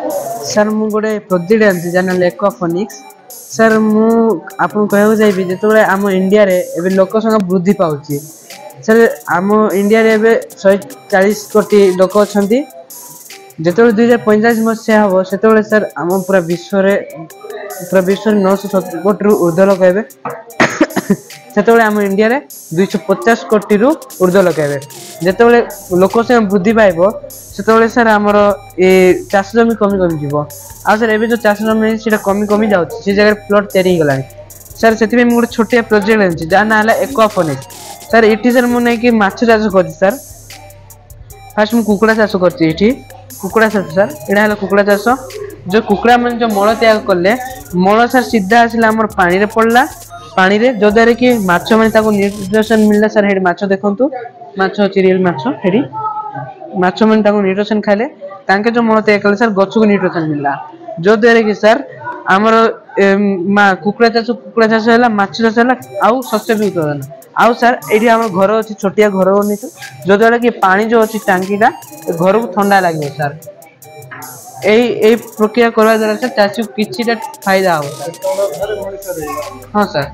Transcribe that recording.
sir मु गोटे project आनी जाना एक्वाफोनिक्स सर मु आपन कहू चाहिए जो आम इंडिया रे एबे लोक संख्या वृद्धि पाउची सर आम इंडिया रे एबे 140 कोटी लोक अच्छा जो 2045 मसीहा हम से सर आम पूरा विश्व 970 कोटी ऊर्ध लोक हे से आम इंडिया रे 250 कोटी रु ऊर्ध लोक हे जो लोक संख्या वृद्धि पाइब से सर आमर ये चाष जमी कमी कमी जीव आ सर एबे जो चाष जमी से कमी कमी जाऊँ से जगह प्लॉट तैयारी गलानी सर से गोटे छोटिया प्रोजेक्ट आनी जहाँ ना एक्वाफोनिक्स सर ये सर मुझे माछ चाष कर सर फास्ट मुझे कुकुड़ा चाष कर कुकुड़ा चाष सर यहाँ कुकुड़ा चाष जो कुकुड़ा मैंने जो मल त्याग कले मल सर सीधा आसला आम पानी रे पड़ला पानी रे जो द्वारा कि माछ मैंने न्यूट्रिशन मिलला सर हेडी माछ देखंतु माछ अछि रियल माछ हेडी माछ मैंने न्यूट्रिशन खाइले तांके जो मल त्याग कले सर गछ को न्यूट्रिशन मिलला जो द्वारा कि सर आमर कुकुड़ा चाष है माछ चाष है आउ शस्य भी उत्पादन आउ सर ये आम घर अच्छी छोटिया घर बनी जो द्वारा कि पानी जो अच्छी टांकीटा घर को ठंडा लगे सर यही प्रक्रिया करवा द्वारा सर चाषी को किसी फायदा हो सर हाँ सर